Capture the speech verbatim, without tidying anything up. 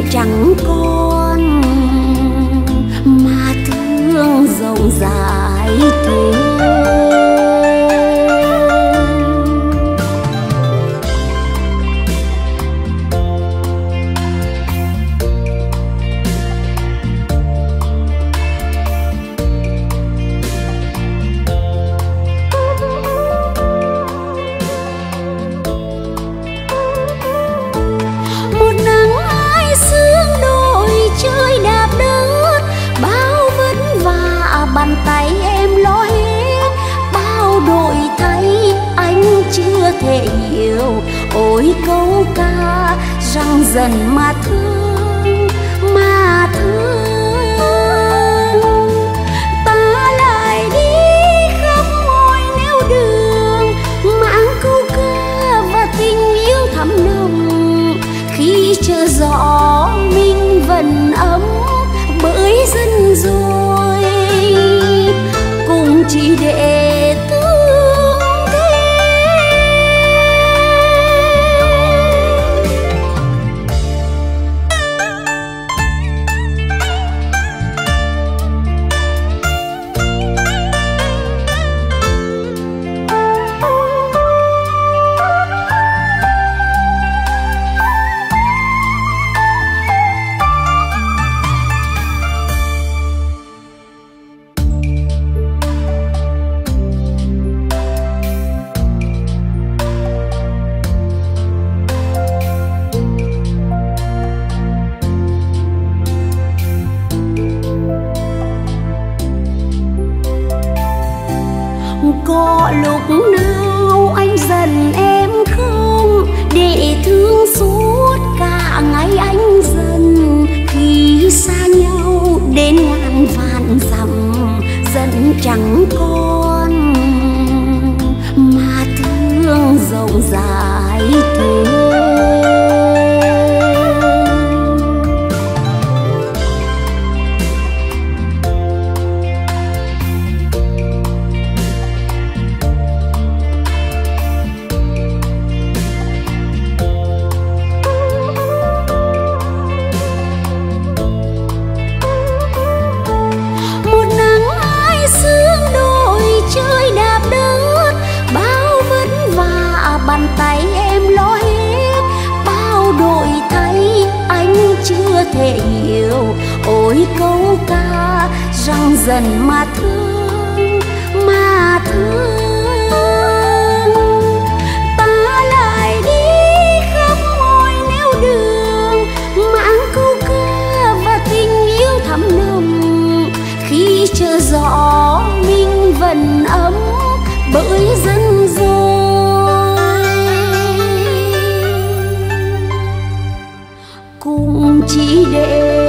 chẳng còn mà thương rộng rãi thế. Bàn tay em lo hết bao đổi thay, anh chưa thể hiểu. Ôi câu ca rằng dần mà thương, mà thương. Ta lại đi khắp mọi nẻo đường, mang câu ca và tình yêu thắm nồng. Khi chờ gió mình vẫn ấm bởi dân rồi, cùng chỉ để thương thế. Có lúc nào anh giận em không, để thương suốt cả ngày anh dần. Khi xa nhau đến ngàn vạn dặm, giận chẳng còn mà thương rộng rãi thế. Bàn tay em lo hết bao đổi thay, anh chưa thể hiểu. Ôi câu ca rằng dần mà thương, mà thương. Ta lại đi khắp mọi nẻo đường, mang câu ca và tình yêu thắm nồng. Khi chờ gió mình vẫn ấm bởi dân rồi, cùng chỉ để